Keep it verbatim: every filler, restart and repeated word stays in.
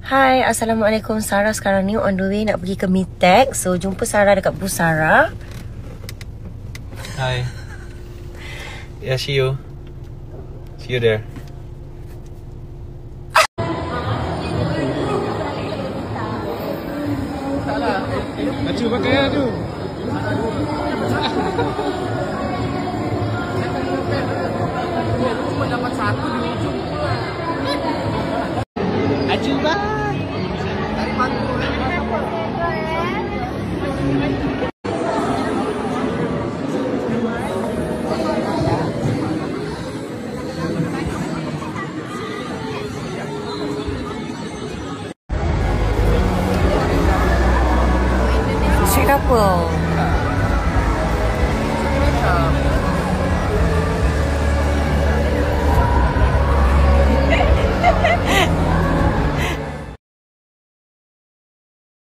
Hai, Assalamualaikum. Sarah sekarang ni on the way nak pergi ke Menyantuni. So, jumpa Sarah dekat Bazaar. Hi. Yeah, see you. See you there. Baju pakai lah tu. Cuma dapat satu di ujung. Aju bah. Dari mana? Street couple.